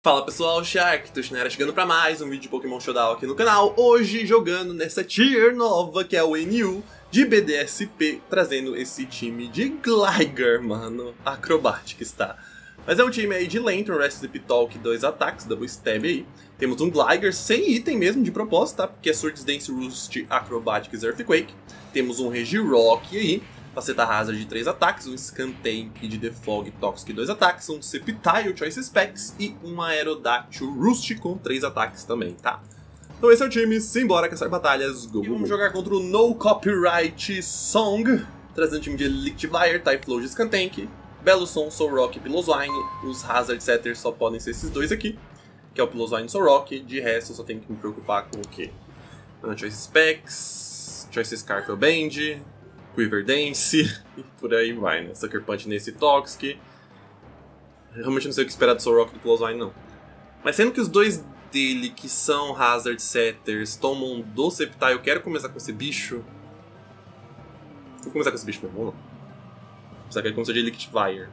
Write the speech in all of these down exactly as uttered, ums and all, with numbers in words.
Fala pessoal, Shark, Tushinera chegando pra mais um vídeo de Pokémon Showdown aqui no canal. Hoje jogando nessa tier nova que é o N U de B D S P, trazendo esse time de Gligar, mano, acrobático está. Mas é um time aí de Lantern, Recipe Talk, dois ataques, Double Stab aí. Temos um Gligar sem item mesmo de propósito, tá? Porque é Swords Dance, Roost, Acrobatics e Earthquake. Temos um Regirock aí. Faceta Hazard de três ataques, um Skuntank de Defog Toxic dois ataques, um Sceptile Choice Specs e um Aerodactyl Roost com três ataques também, tá? Então esse é o time, simbora caçar batalhas, go! E vamos jogar contra o No Copyright Song, trazendo um time de Electivire, Typhlosion, Skuntank, Bellossom, Solrock e Piloswine. Os Hazard Setters só podem ser esses dois aqui, que é o Piloswine e Solrock. De resto eu só tenho que me preocupar com o quê? Choice Specs, Choice Scarf Band, Quiver Dance e por aí vai, né? Sucker Punch nesse Toxic. Realmente não sei o que esperar do Solrock e do Piloswine, não. Mas sendo que os dois dele, que são Hazard Setters, tomam do Sceptile, eu quero começar com esse bicho. Vou começar com esse bicho mesmo, vamos lá. Só que ele começou de Electivire.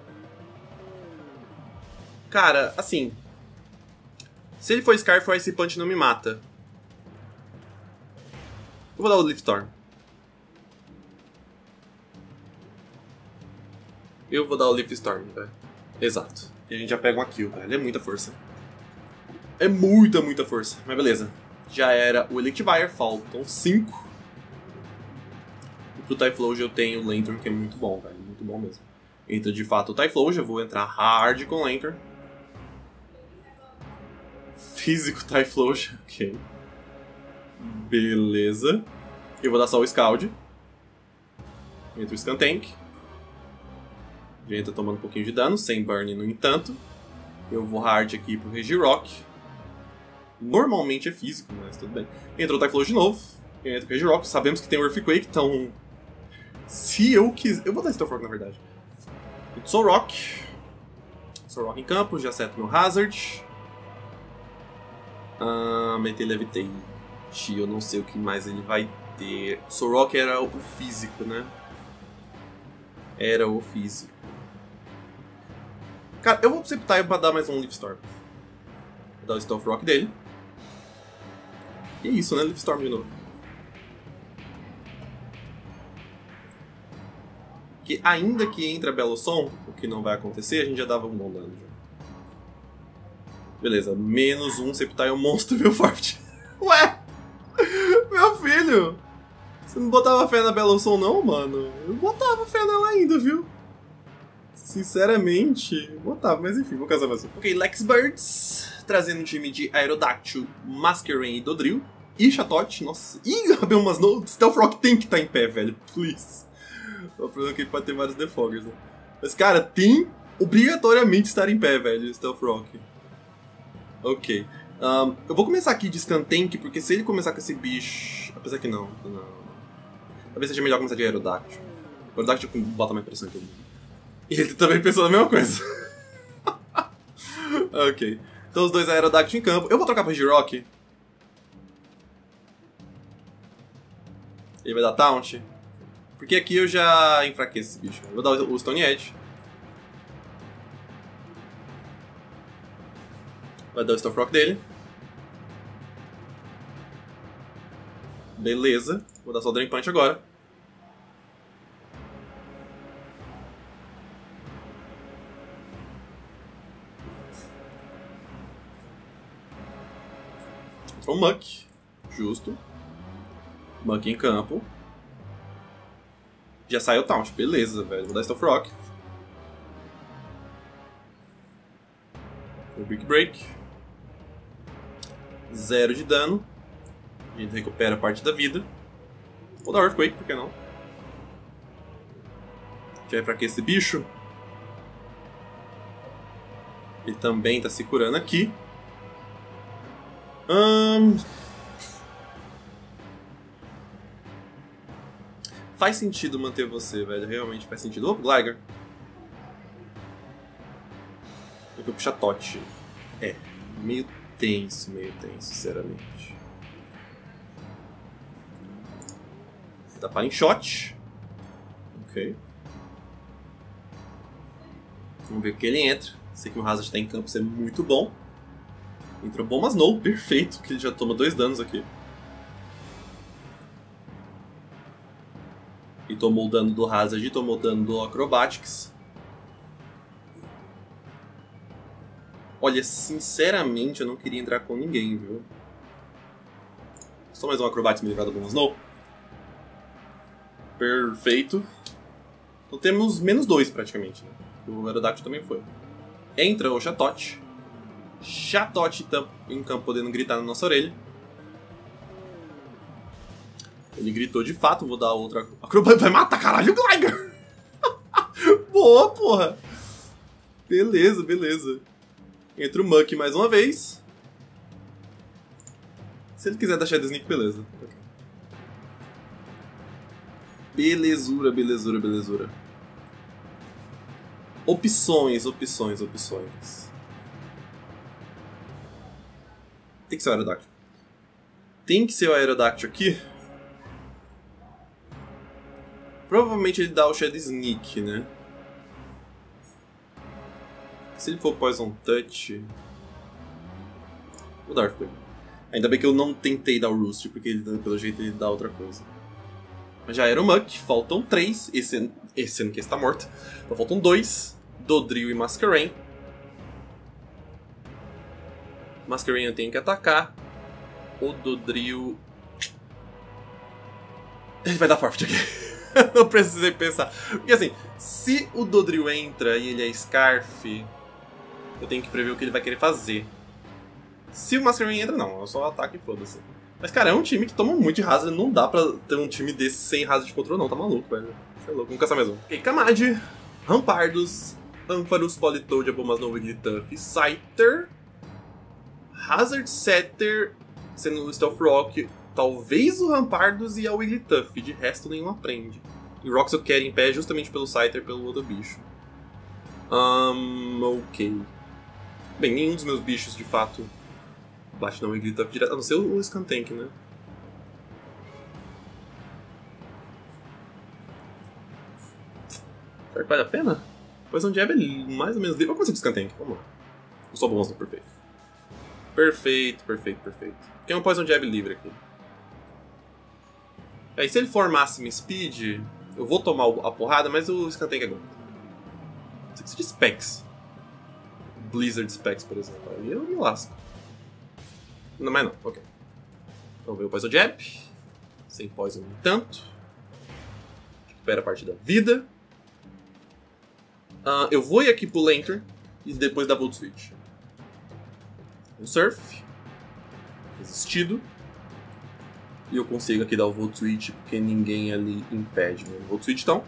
Cara, assim... se ele for Scarf, o Ice Punch não me mata. Eu vou dar o Leaf Storm. Eu vou dar o Leaf Storm, velho. Exato. E a gente já pega uma kill, velho. É muita força. É muita, muita força. Mas beleza. Já era o Electivire. Faltam cinco. E pro Typhlosion eu tenho o Lantern, que é muito bom, velho. Muito bom mesmo. Entra de fato o Typhlosion. Vou entrar hard com o Lantern. Físico Typhlosion. Ok. Beleza. Eu vou dar só o Scald. Entra o Skuntank. Já entra tomando um pouquinho de dano, sem burn no entanto. Eu vou hard aqui pro Regirock. Normalmente é físico, mas tudo bem. Entrou o Typhlosion de novo. Entra o Regirock. Sabemos que tem o Earthquake, então... se eu quiser... eu vou dar Stealth Rock, na verdade. Solrock. Solrock em campo, já seto meu Hazard. Ah, meter Levitate. Eu não sei o que mais ele vai ter. Solrock era o físico, né? Era o físico. Cara, eu vou pro Sceptile pra dar mais um Leaf Storm. Vou dar o Stealth Rock dele. E é isso, né? Leaf Storm de novo. Que ainda que entra Bellossom, o que não vai acontecer, a gente já dava um bom dano. Já. Beleza, menos um Sceptile monstro, meu forte. Ué! Meu filho! Você não botava fé na Bellossom não, mano? Eu botava fé nela ainda, viu? Sinceramente, botava, mas enfim, vou casar mais um. Ok, Lex Birds, trazendo um time de Aerodactyl, Masquerain e Dodrio. E Chatot, nossa. Ih, abriu umas no... Stealth Rock tem que estar em pé, velho, please. O problema é que ele pode ter vários defoggers, né? Mas, cara, tem obrigatoriamente estar em pé, velho, Stealth Rock. Ok. Um, eu vou começar aqui de Skuntank, porque se ele começar com esse bicho... apesar que não, não. Talvez seja melhor começar de Aerodactyl. Aerodactyl bota mais pressão em todo mundo. E ele também pensou na mesma coisa. Ok. Então os dois Aerodactyl em campo. Eu vou trocar para Regirock. Ele vai dar Taunt. Porque aqui eu já enfraqueço esse bicho. Eu vou dar o Stone Edge. Vai dar o Stealth Rock dele. Beleza. Vou dar só o Drain Punch agora. Entrou um Muck. Justo. Muck em campo. Já saiu o Taunt. Beleza, velho. Vou dar Stealth Rock. O Big Break. Zero de dano. A gente recupera parte da vida. Vou dar Earthquake, por que não? Já é pra que esse bicho? Ele também tá se curando aqui. Hum... Faz sentido manter você, velho. Realmente faz sentido. Ô, Gligar. Eu vou puxar Tot. É, meio tenso, meio tenso, sinceramente. Dá para em shot. Ok. Vamos ver o que ele entra. Sei que o Hazard está em campo, isso é muito bom. Entrou Bombas No, perfeito, que ele já toma dois danos aqui. E tomou o dano do Hazard e tomou o dano do Acrobatics. Olha, sinceramente eu não queria entrar com ninguém, viu? Só mais um Acrobatics me livrar do Bombas No. Perfeito. Então temos menos dois praticamente, né? O Aerodactyl também foi. Entra o Chatote. Chatote em campo podendo gritar na nossa orelha. Ele gritou de fato, vou dar outra. Acrobatics vai matar, caralho, o Gligar! Boa, porra! Beleza, beleza. Entra o Muck mais uma vez. Se ele quiser dar Shadow Sneak, beleza. Belezura, belezura, belezura. Opções, opções, opções. Tem que ser o Aerodactyl. Tem que ser o Aerodactyl aqui. Provavelmente ele dá o Shadow Sneak, né? Se ele for Poison Touch... Vou dar Earthquake. Ainda bem que eu não tentei dar o Roost, porque ele, pelo jeito ele dá outra coisa. Mas já era o Muck, faltam três. Esse, esse ano que está morto. Então faltam dois. Dodrio e Masquerain. Masquerain eu tenho que atacar. O Dodrio... Ele vai dar Forfeit aqui. Não precisei pensar. Porque assim, se o Dodrio entra e ele é Scarf, eu tenho que prever o que ele vai querer fazer. Se o Masquerain entra, não. Eu só ataque e foda-se. Mas, cara, é um time que toma muito de Hazard. Não dá pra ter um time desse sem Hazard de controle, não. Tá maluco, velho. Você é louco. Vamos caçar mais um. Ok, Kamad, Rampardos, Ampharos, Politoed, Abomas No, Wigglytuff, Scyther, Hazard, Setter, sendo o Stealth Rock, talvez o Rampardos e a Wigglytuff. De resto, nenhum aprende. E o Rocks eu quero em pé justamente pelo Scyther, pelo outro bicho. Um, ok. Bem, nenhum dos meus bichos, de fato, bate na Wigglytuff direto, a não ser o Skuntank, né? Será que vale a pena? Poison Jab é mais ou menos livre. Vamos começar com o Skuntank, vamos lá. Eu sou bom, perfeito. Perfeito, perfeito, perfeito. Tem um Poison Jab livre aqui. Aí se ele for máximo Speed, eu vou tomar a porrada, mas o Skuntank aguenta. Isso aqui de Specs. Blizzard Specs, por exemplo. Aí eu me lasco. Não, mas não, ok. Então veio o Poison Jab. Sem Poison no tanto. Recupera a parte da vida. Uh, eu vou ir aqui pro Lantern e depois dar Volt Switch. O Surf. Resistido. E eu consigo aqui dar o Volt Switch porque ninguém ali impede. Né? Volt Switch então.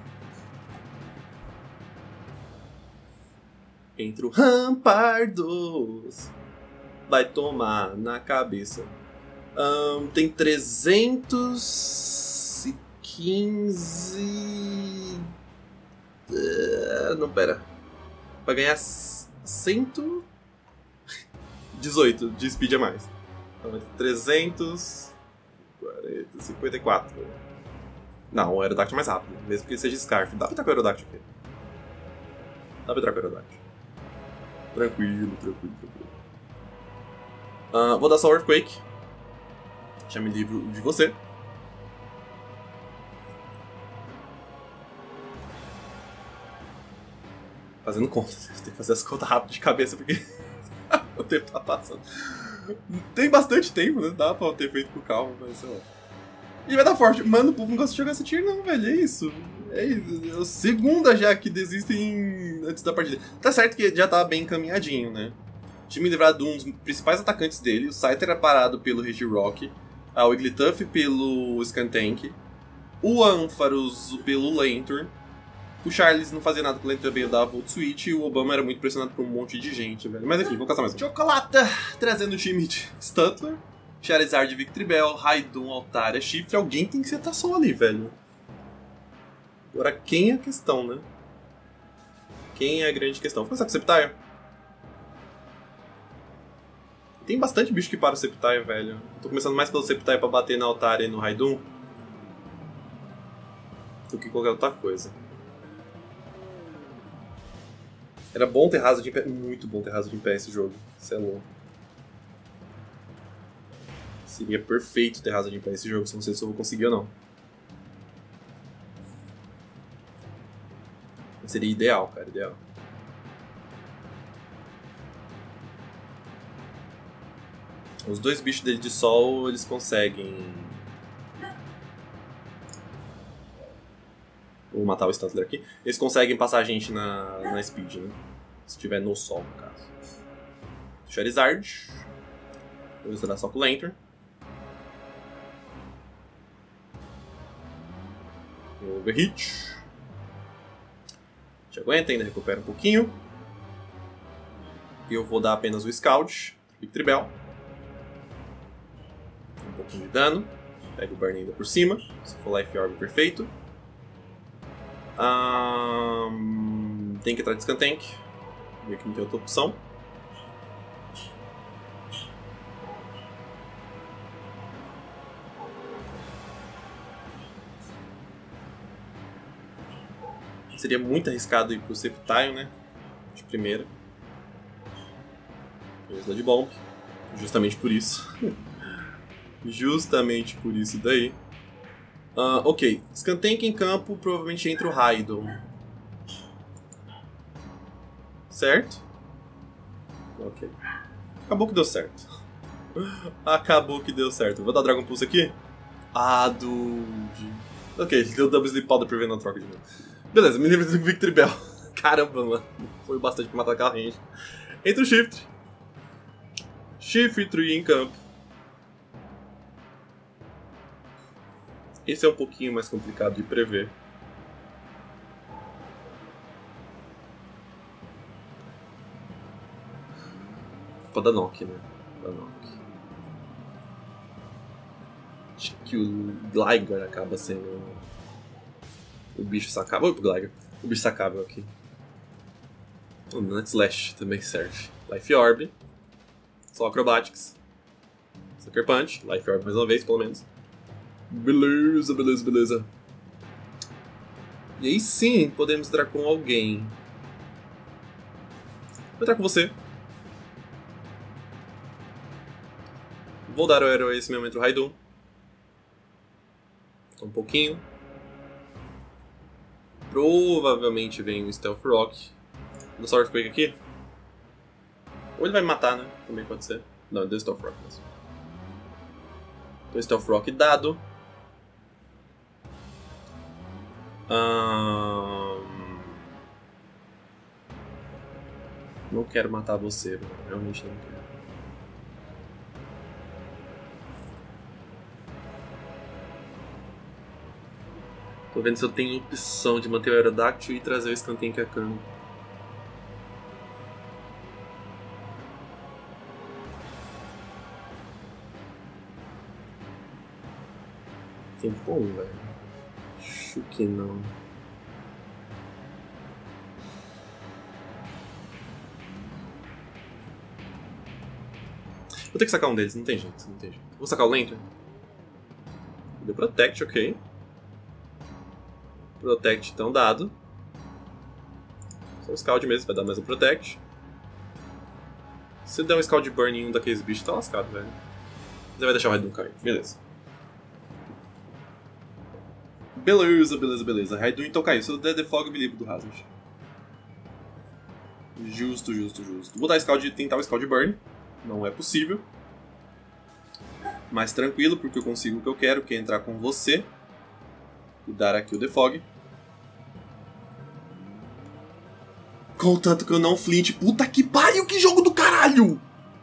Entra o Rampardos. Vai tomar na cabeça. Um, tem trezentos e quinze... Uh, não, pera. Vai ganhar cento e dezoito de speed a mais. Então, trezentos e cinquenta e quatro. Não, o Aerodactyl é mais rápido. Mesmo que ele seja Scarf. Dá pra entrar com o Aerodactyl aqui. Dá pra entrar com o Aerodactyl. Tranquilo, tranquilo, tranquilo. Uh, vou dar só o Earthquake. Já me livro de você. Fazendo conta. Tem que fazer as contas rápido de cabeça porque o tempo tá passando. Tem bastante tempo, né? Dá pra ter feito com calma, mas sei lá. E vai dar forte. Mano, o povo não gosta de jogar essa tier não, velho. É isso. É isso. É a segunda já que desistem antes da partida. Tá certo que já tá bem encaminhadinho, né? O time livrado de um dos principais atacantes dele. O Scyther é parado pelo Regirock. A Wigglytuff pelo Skuntank. O Ampharos pelo Lantern. O Charles não fazia nada com o Lantern, também dava Volt Switch. E o Obama era muito pressionado por um monte de gente, velho. Mas enfim, vamos caçar mais um. Chocolata trazendo o time de Stuntler. Charizard, Victreebel, Raidon, Altaria, Shift. Alguém tem que ser Tassol ali, velho. Agora, quem é a questão, né? Quem é a grande questão? Vou começar com o Sceptile. Tem bastante bicho que para o Sceptile, velho. Tô começando mais pelo Sceptile pra bater na Altaria e no Raidon do que qualquer outra coisa. Era bom ter Hazard em pé. Muito bom ter Hazard em pé esse jogo. Isso é louco. Seria perfeito ter Hazard pra esse jogo, só não sei se eu vou conseguir ou não. Seria ideal, cara, ideal. Os dois bichos dele de sol, eles conseguem... Vou matar o Stantler aqui. Eles conseguem passar a gente na, na speed, né? Se tiver no sol, no caso. Charizard. Vou usar só com o Lantern. Overhit. Te aguenta, ainda recupera um pouquinho. E eu vou dar apenas o Scout. Victreebel. Um pouquinho de dano. Pega o Burn ainda por cima. Se for Life Orb, perfeito. Um, tem que entrar de Skuntank. Meio que não tem outra opção. Seria muito arriscado ir pro Sceptile, né? De primeira. Sludge Bomb. Justamente por isso. Justamente por isso daí. Uh, ok. Skuntank em campo, provavelmente entra o Raidon. Certo? Ok. Acabou que deu certo. Acabou que deu certo. Vou dar Dragon Pulse aqui? Ah, dude. Ok, deu Double Sleep Powder prevendo a troca de novo. Beleza, me livro do Victreebel. Caramba, mano. Foi bastante pra matar aquela range. Entra o Shift. Shift em campo. Esse é um pouquinho mais complicado de prever. Culpa da Nock, né? Da Nock. Acho que o Gligar acaba sendo o bicho sacável. Oi, Gligar. O bicho sacável aqui. O Nutslash também serve. Life Orb. Só Acrobatics. Sucker Punch. Life Orb mais uma vez, pelo menos. Beleza, beleza, beleza. E aí sim, podemos entrar com alguém. Vou entrar com você. Vou dar o herói esse mesmo entre o Raidon. Só um pouquinho. Provavelmente vem o Stealth Rock. Vou só Earthquake aqui. Ou ele vai me matar, né? Também pode ser. Não, deu Stealth Rock mesmo. Então Stealth Rock dado. Um... Não quero matar você, mano. Realmente não quero. Tô vendo se eu tenho opção de manter o Aerodactyl e trazer o Skuntank a campo. Tem como, velho? Acho que não. Vou ter que sacar um deles, não tem jeito, não tem jeito. Vou sacar o Lantern. Deu Protect, ok. Protect então dado. Só o Scald mesmo, vai dar mais um Protect. Se der um Scald Burn em um daqueles bichos, tá lascado, velho. Você vai deixar o Raidon cair, beleza. Beleza, beleza, beleza. Raidon então caiu. Se eu der Defog, eu me livro do Hazard. Justo, justo, justo. Vou dar Scald, tentar o Scald Burn. Não é possível. Mais tranquilo, porque eu consigo o que eu quero, que é entrar com você. E dar aqui o Defog. Contanto que eu não flint. Puta que pariu, que jogo do caralho!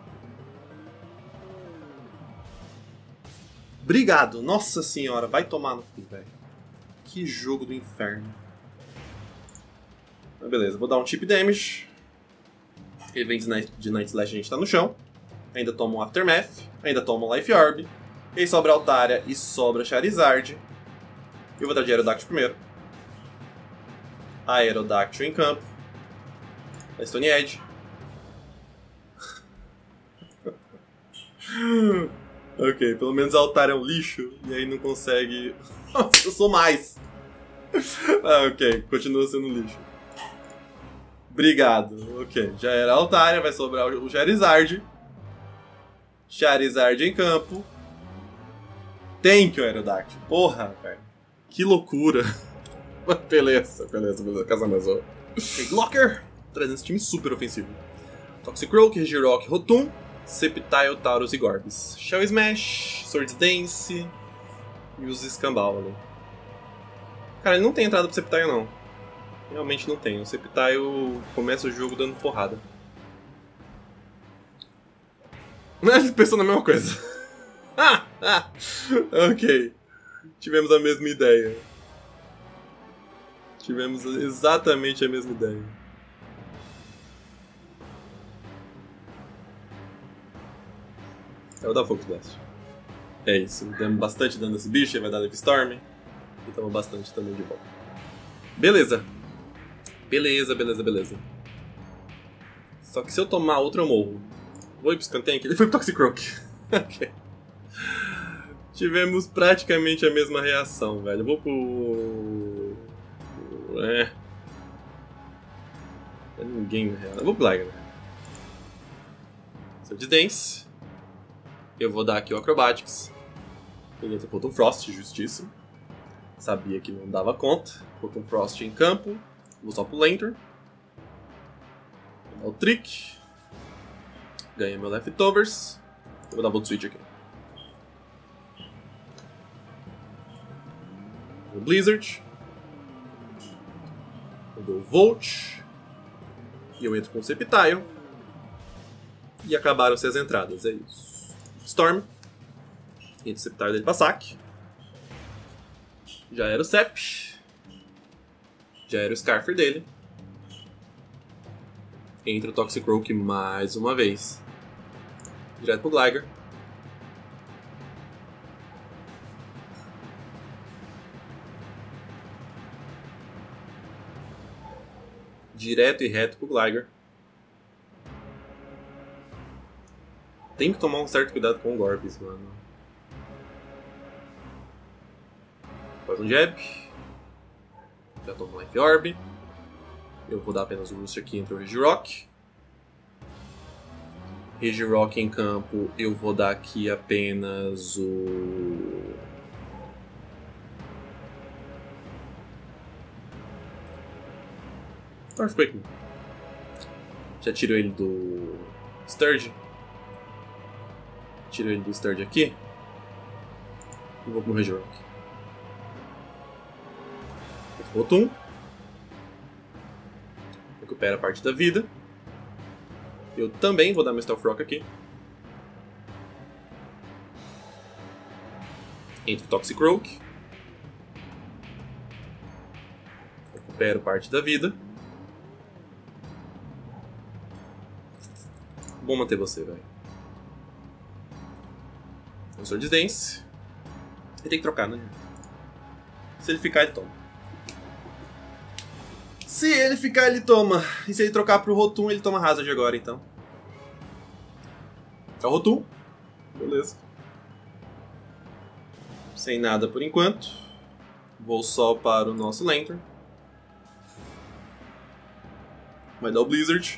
Obrigado, nossa senhora. Vai tomar no cu, velho. Que jogo do inferno. Mas beleza, vou dar um Chip Damage. Ele vem de Night, de Night Slash, a gente tá no chão. Ainda toma um Aftermath. Ainda toma um Life Orb. E aí sobra Altaria e sobra Charizard. Eu vou dar de Aerodactyl primeiro. Aerodactyl em campo. Da Stone Edge. Ok, pelo menos a Altaria é um lixo. E aí não consegue... Nossa, eu sou mais. Ah, ok, continua sendo um lixo. Obrigado. Ok, já era a Altaria, vai sobrar o Charizard. Charizard em campo. Thank you, Aerodactyl. Porra, velho. Que loucura. beleza, beleza, beleza. Casa mais ó. Locker. Trazendo esse time super ofensivo. Toxicroak, Regirock, Rotom, Sceptile, Tauros e Gorbis. Shell Smash, Swords Dance e os Escambau ali. Cara, ele não tem entrada pro Sceptile não. Realmente não tem. O Sceptile começa o jogo dando porrada. Ele pensou na mesma coisa. ah, ah, ok. Tivemos a mesma ideia. Tivemos exatamente a mesma ideia. Eu vou dar Focus Blast. É isso. Demos bastante dano nesse bicho. Ele vai dar Leaf Storm. E tamo bastante também de volta. Beleza. Beleza, beleza, beleza. Só que se eu tomar outro eu morro. Vou ir pro Skuntank? Ele foi pro Toxicroak. Ok. Tivemos praticamente a mesma reação, velho. Eu vou pro... É... Não é ninguém na real. Eu vou pro Gligar, né? Sou de Dance. Eu vou dar aqui o Acrobatics. Ele entra contra o Frost, justíssimo. Sabia que não dava conta. Contra um Frost em campo. Vou só pro Lantern. Vou dar o Trick. Ganha meu Leftovers. Eu vou dar Volt Switch aqui. O Blizzard. Eu dou o Volt. E eu entro com o Sceptile. E acabaram-se as entradas, é isso. Storm. Entra o Sceptile dele pra saque. Já era o Sep. Já era o Scarfer dele. Entra o Toxicroak mais uma vez. Direto pro Gligar. Direto e reto pro Gligar. Tem que tomar um certo cuidado com o Gorbis, mano. Faz um Jab. Já tomo um Life Orb. Eu vou dar apenas o Roost aqui entre o Regirock. Regirock em campo, eu vou dar aqui apenas o... Earthquake. Já tiro ele do Sturge. Tiro ele do Sturge aqui. E vou pro Regirock. Rotom. Recupera parte da vida. Eu também vou dar meu Stealth Rock aqui. Entra o Toxicroak. Recupero parte da vida. Bom manter você, velho. O Swords Dance. Ele tem que trocar, né? Se ele ficar, ele toma. Se ele ficar, ele toma. E se ele trocar pro Rotom, ele toma Hazard agora, então. É o Rotom. Beleza. Sem nada por enquanto. Vou só para o nosso Lantern. Vai dar o Blizzard.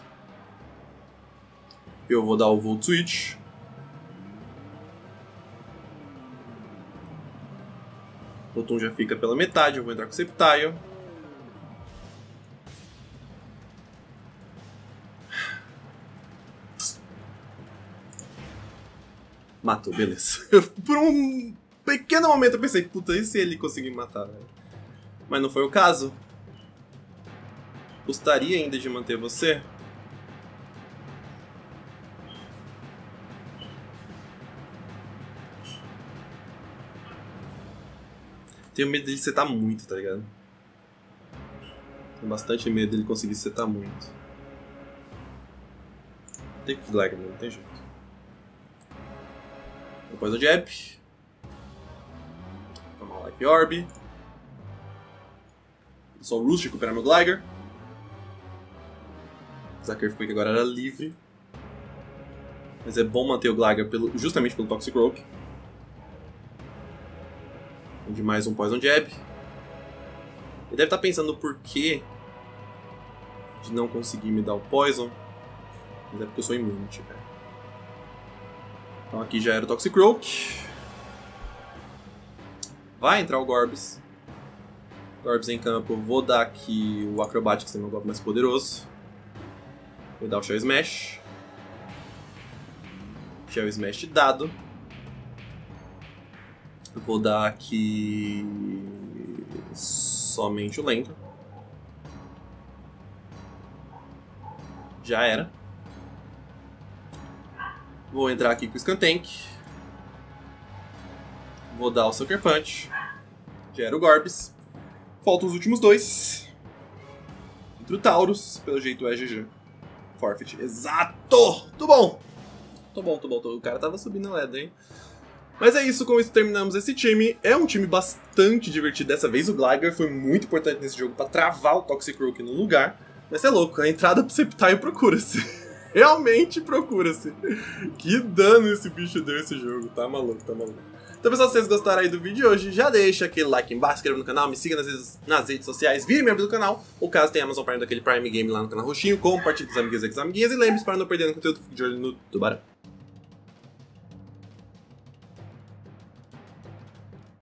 Eu vou dar o Volt Switch. O Rotom já fica pela metade. Eu vou entrar com o Sceptile. Matou, beleza. Por um pequeno momento eu pensei, puta, e se ele conseguir me matar, velho? Mas não foi o caso. Gostaria ainda de manter você? Tenho medo dele setar muito, tá ligado? Tenho bastante medo dele conseguir setar muito. Tem que Gligar, não tem jeito. Depois o Jab. Tomar o Life Orb. Só o Roost recuperar meu Gligar. Apesar que o Earthquake agora era livre. Mas é bom manter o Gligar pelo, justamente pelo Toxicroak. De mais um Poison Jab. Ele deve estar pensando no porquê de não conseguir me dar o Poison. Mas é porque eu sou imune, cara. Então aqui já era o Toxicroak. Vai entrar o Gorbis. Gorbis em campo. Vou dar aqui o Acrobatics, que é o meu golpe mais poderoso. Vou dar o Shell Smash. Shell Smash dado. Vou dar aqui somente o lento. Já era. Vou entrar aqui com o Skuntank. Vou dar o Sucker Punch. Já era o Gorbis. Faltam os últimos dois. Entre o Taurus, pelo jeito é G G. Forfeit. Exato! Tô bom! Tô bom, tô bom. Tô... O cara tava subindo a ladder, hein? Mas é isso, com isso terminamos esse time. É um time bastante divertido dessa vez. O Gligar foi muito importante nesse jogo pra travar o Toxicroak no lugar. Mas é louco, a entrada pro Sceptile procura-se. Realmente procura-se. Que dano esse bicho deu esse jogo. Tá maluco, tá maluco. Então, pessoal, se vocês gostaram aí do vídeo de hoje, já deixa aquele like embaixo, se inscreva no canal, me siga nas redes, nas redes sociais, vire membro do canal, ou caso tenha Amazon Prime daquele Prime Game lá no canal roxinho, compartilhe com os amiguinhos e com as amiguinhas, e lembre-se para não perder o conteúdo de olho no Tubarão.